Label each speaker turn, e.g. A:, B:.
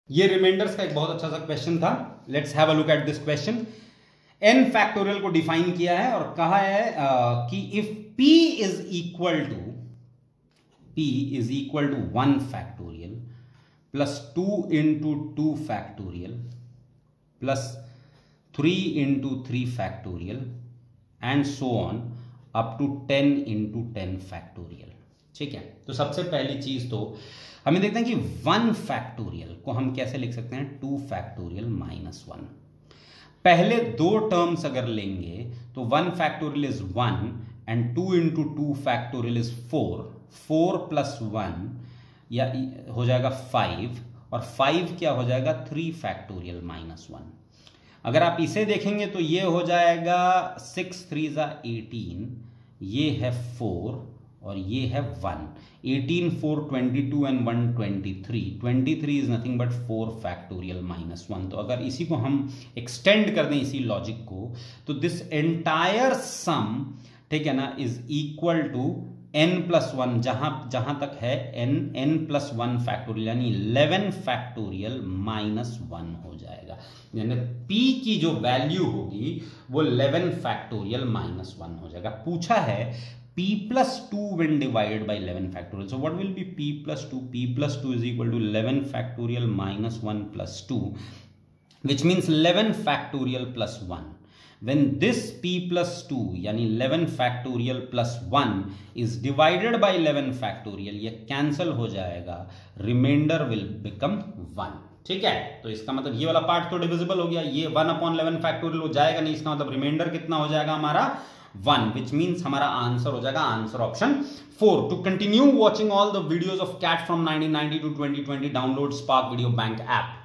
A: ये रिमाइंडर्स का एक बहुत अच्छा सा क्वेश्चन था। Let's have a look at this question. n factorial को डिफाइन किया है और कहा है कि if p is equal to 1 factorial plus 2 into 2 factorial plus 3 into 3 factorial and so on up to 10 into 10 factorial. ठीक है, तो सबसे पहली चीज तो हमें देखते हैं कि 1 फैक्टोरियल को हम कैसे लिख सकते हैं, 2 फैक्टोरियल माइनस 1। पहले दो टर्म्स अगर लेंगे तो 1 factorial is 1 and 2 into 2 factorial is 4। 4 प्लस 1 या हो जाएगा 5 और 5 क्या हो जाएगा 3 फैक्टोरियल माइनस 1। अगर आप इसे देखेंगे तो ये हो जाएगा 6 3 18, ये है 4 और ये है 1। 18 4 22 and 1 23। 23 is nothing but 4 factorial minus 1। तो अगर इसी को हम एक्सटेंड कर दें इसी लॉजिक को तो दिस एंटायर सम, ठीक है ना, is equal to n plus 1, जहां तक है n प्लस 1 फैक्टोरियल यानी 11 फैक्टोरियल माइनस 1 हो जाएगा। यानी p की जो वैल्यू होगी वो 11 फैक्टोरियल माइनस 1 हो जाएगा। पूछा है p plus 2 when divided by 11 factorial. So what will be p plus 2? p plus 2 is equal to 11 factorial minus 1 plus 2, which means 11 factorial plus 1. When this p plus 2 यानी 11 factorial plus 1 is divided by 11 factorial, ये cancel हो जाएगा, remainder will become 1। ठीक है, तो इसका मतलब ये वाला पार्ट तो डिविजिबल हो गया, ये 1 upon 11 फैक्टोरियल हो जाएगा नहीं, इसका मतलब रिमाइंडर कितना हो जाएगा हमारा 1, which means हमारा आंसर हो जाएगा answer option 4। To continue watching all the videos of CAT from 1990 to 2020, download Spark Video Bank app.